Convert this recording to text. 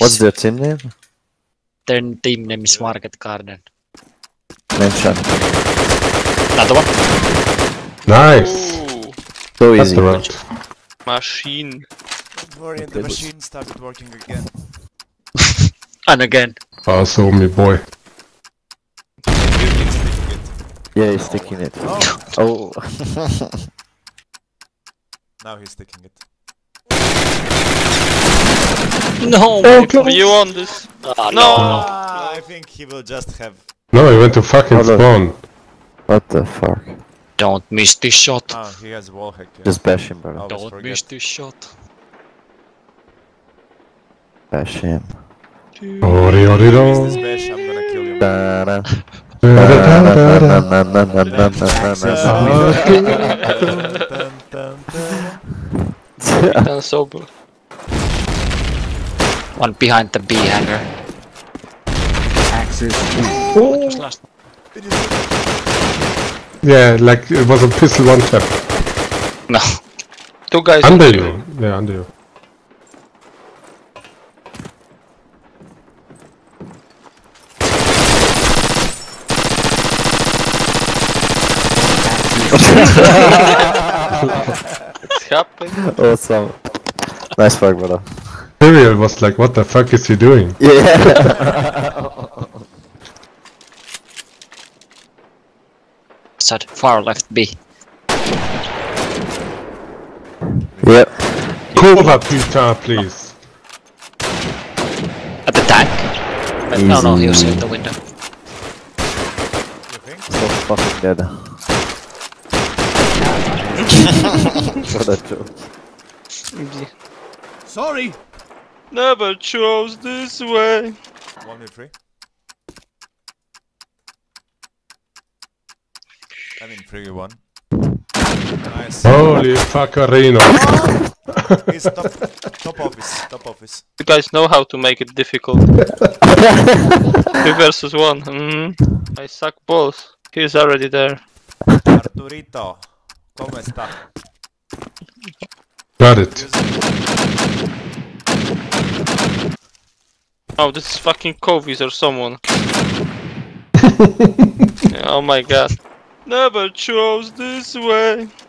What's their team name? Their team name is Market Garden. Mention. Another one. Nice! Ooh, So That's easy. the round. machine. Don't worry, the machine started working again. And again. Also, me boy. Yeah, he's sticking it. Oh, Oh. now he's sticking it. No! Are you on this? Oh, No! Ah, I think he will just have. No, he went to fucking Hold on. spawn. What the fuck? Don't miss this shot. Ah, he has wall hack. Yeah. Just bash him, bro. Always Don't forget. miss this shot. Bash him. Ori ori Miss do. this bash, I'm gonna kill you. Da-da. And sober. One behind the B hanger. Axis. What was last one? Yeah, like it was a pistol one tap. No. Two guys Under you. Yeah, under you. It's happened. Awesome. Nice fuck, brother. Ariel was like, what the fuck is he doing? Yeah. Side, far left B. Yep. Cover Peter, please. At the tank. But no, he was Easy. in the window. You think? So fucking dead. What a joke. Sorry! Never chose this way. 1v3. I mean 3v1. Nice. Holy fuckerino. He's top office. Top office. You guys know how to make it difficult. 2 versus 1. I suck balls. He's already there. Arturito, ¿cómo está? Got it. Oh, this is fucking Kovis or someone. Oh my god. Never chose this way.